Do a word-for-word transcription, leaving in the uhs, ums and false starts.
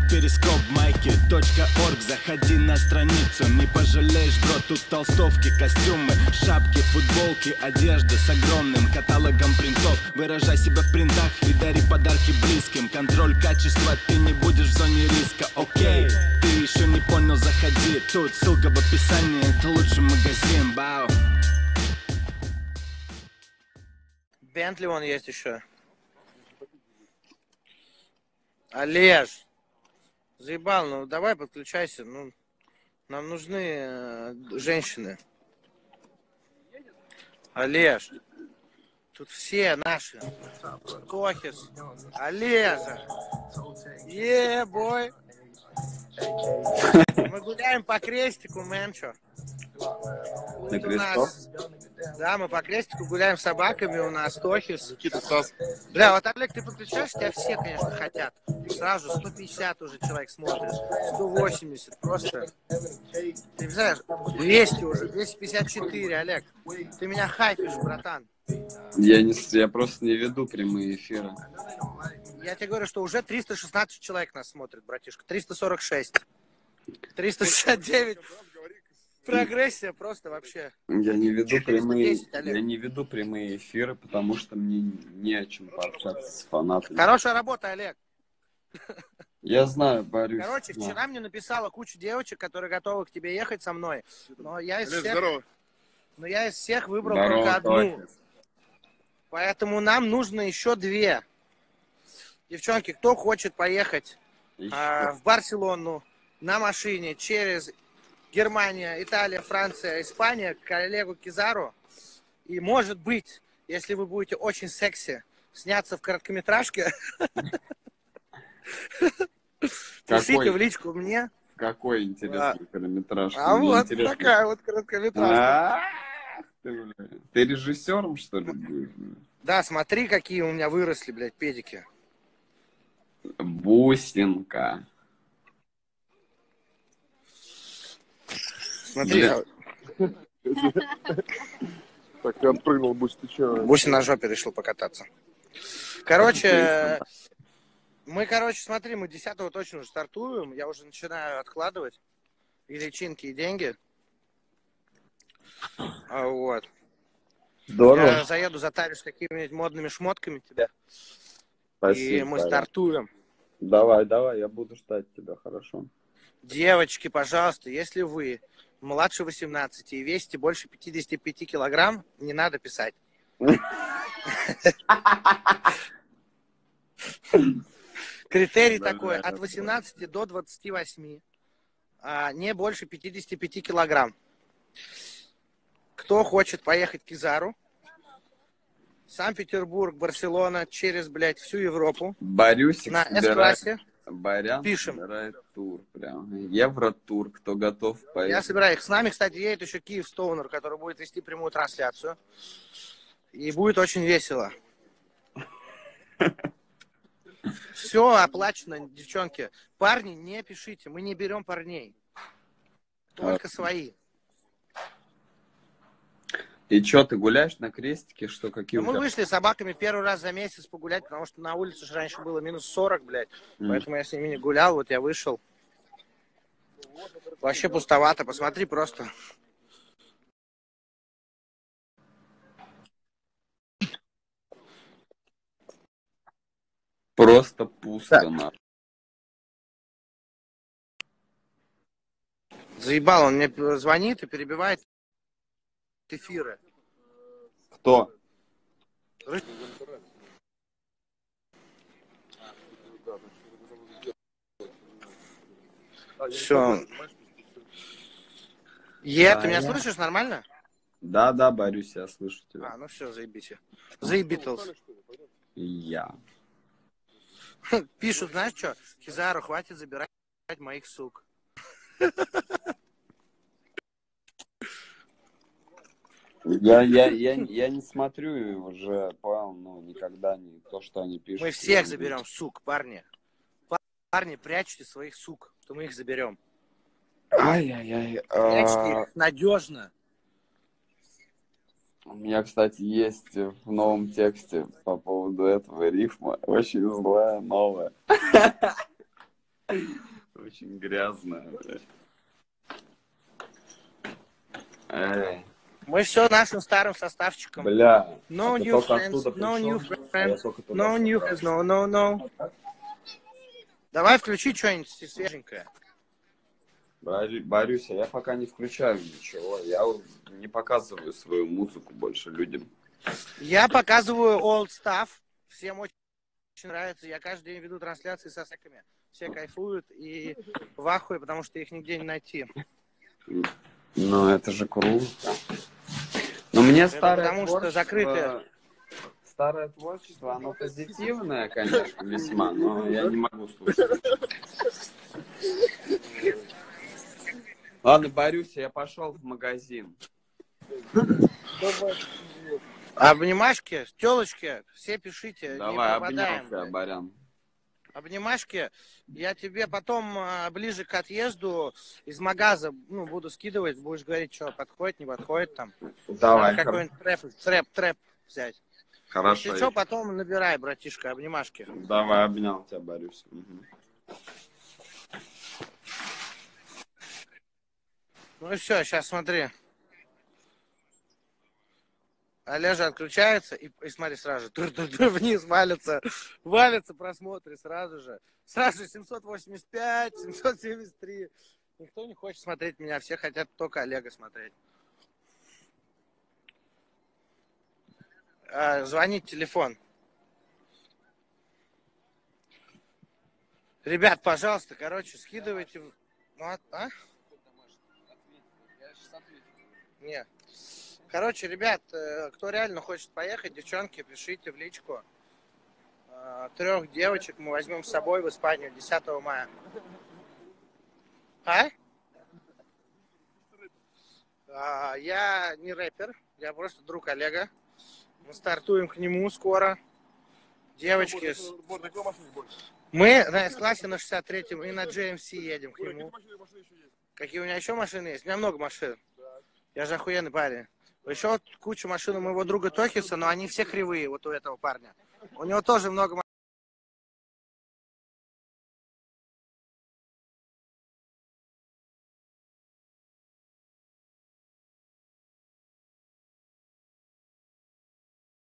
перископ, майки, точка орг. Заходи на страницу, не пожалеешь, бро. Тут толстовки, костюмы, шапки, футболки, одежда с огромным каталогом принтов. Выражай себя в принтах и дари подарки близким. Контроль качества, ты не будешь в зоне риска. Окей, ты еще не понял, заходи. Тут ссылка в описании, это лучший магазин. Бау. Бентли вон есть еще. Олеж, заебал, ну давай подключайся. Ну, нам нужны э, женщины. Олеж, тут все наши. Тохис, Олежа. Е, бой. Мы гуляем по крестику, мэнчо. На крестов? Да, мы по крестику гуляем с собаками, у нас Тохис. Никита, Стас. Бля, вот, Олег, ты подключаешься, тебя все, конечно, хотят. Сразу сто пятьдесят уже человек смотрит, сто восемьдесят, просто. Ты знаешь, двести уже, двести пятьдесят четыре, Олег. Ты меня хайпишь, братан. Я, не, я просто не веду прямые эфиры. Я тебе говорю, что уже триста шестнадцать человек нас смотрит, братишка. триста сорок шесть. триста шестьдесят девять. Прогрессия просто вообще. Я не веду прямые, четыреста десять, я не веду прямые эфиры, потому что мне не о чем пообщаться с фанатами. Хорошая работа, Олег. Я знаю, борюсь. Короче, да. вчера мне написала куча девочек, которые готовы к тебе ехать со мной. Но я из Олег, всех, здорово. но я из всех выбрал Здорово, только одну. Тохис. Поэтому нам нужно еще две. Девчонки, кто хочет поехать а, в Барселону на машине через Германия, Италия, Франция, Испания к Олегу Кизару. И может быть, если вы будете очень секси, сняться в короткометражке, пишите в личку мне. Какой интересный короткометраж. А вот такая вот короткометражка. Ты режиссером, что ли, будешь? Да, смотри, какие у меня выросли, блядь, педики. Бусинка. Смотри. Так, ты отпрыгнул, Бусь, ты че? Буся на жопе решил покататься. Короче, мы, короче, смотри, мы десятого точно уже стартуем. Я уже начинаю откладывать и личинки, и деньги. А, вот. Здорово. Я заеду, затарюсь какими-нибудь модными шмотками тебя. Спасибо. И мы стартуем. Давай, давай, я буду ждать тебя, хорошо. Девочки, пожалуйста, если вы младше восемнадцати и весите больше пятидесяти пяти килограмм, не надо писать. Критерий такой, от восемнадцати до двадцати восьми, не больше пятидесяти пяти килограмм. Кто хочет поехать к Кизару? Санкт-Петербург, Барселона, через, блядь, всю Европу. Борюсь, на С-классе. Барян Пишем. собирает тур, прям. Евротур, кто готов поехать. Я собираю их. С нами, кстати, едет еще Киев Стоунер, который будет вести прямую трансляцию. И будет очень весело. Все оплачено, девчонки. Парни, не пишите, мы не берем парней. Только свои. И что, ты гуляешь на крестике? Что, какие Ну, у мы тебя? вышли с собаками первый раз за месяц погулять, потому что на улице же раньше было минус сорок, блядь. Mm. Поэтому я с ними не гулял, вот я вышел. Вообще пустовато, посмотри просто. Просто пусто, Да. на. Заебал, он мне звонит и перебивает эфиры. Кто? Все. Е, Да, ты меня я- слышишь нормально? Да, да, борюсь, я слышу тебя. А, ну все, заебите. Заебитлз. И я. Пишут, знаешь что? Кизару, хватит забирать моих сук. Я, я, я, я не смотрю уже, понял, ну, никогда не то, что они пишут. Мы всех заберем, сук, парни. Парни, прячьте своих сук, то мы их заберем. Ай-яй-яй. Прячьте а, их надежно. У меня, кстати, есть в новом тексте по поводу этого рифма очень злая, новая. Очень грязная. Эй. Мы все нашим старым составчиком. Бля. No а ты new только friends, оттуда no new пришел? А friends, я только туда no new собрался. friends, no, no, no. Давай включи что-нибудь свеженькое. Борю- Борюся, я пока не включаю ничего. Я не показываю свою музыку больше людям. Я показываю old stuff. Всем очень нравится. Я каждый день веду трансляции со стеками. Все кайфуют и в ахуе, потому что их нигде не найти. Ну, это же круто. Но мне Это старое потому что творчество... закрытое. Старое творчество, оно позитивное, конечно, весьма, но я не могу слушать. Ладно, Борюся, я пошел в магазин. Обнимашки, телочки, все пишите. Давай, не пропадаем. обнял тебя, Барян. Обнимашки, я тебе потом а, ближе к отъезду из магаза, ну, буду скидывать, будешь говорить, что подходит, не подходит там. Давай, Надо какой-нибудь трэп, трэп, трэп взять. хорошо. Если что, потом набирай, братишка, обнимашки. Давай, обнял тебя, Борюся. Угу. Ну и все, сейчас смотри. Олежа отключается, и, и смотри, сразу же тур-тур-тур вниз валится, валится просмотры сразу же. Сразу же семьсот восемьдесят пять, семьсот семьдесят три. Никто не хочет смотреть меня, все хотят только Олега смотреть. А, звонит телефон. Ребят, пожалуйста, короче, скидывайте. Ну, а? а? Нет. Короче, ребят, кто реально хочет поехать, девчонки, пишите в личку. Трех девочек мы возьмем с собой в Испанию десятого мая. А? а? Я не рэпер, я просто друг Олега. Мы стартуем к нему скоро. Девочки, с... мы на С-классе на шестьдесят третьем и на джи эм си едем к нему. Какие у меня еще машины есть? У меня много машин. Я же охуенный парень. Еще кучу машин у моего друга Тохиса, но они все кривые, вот у этого парня. У него тоже много машин.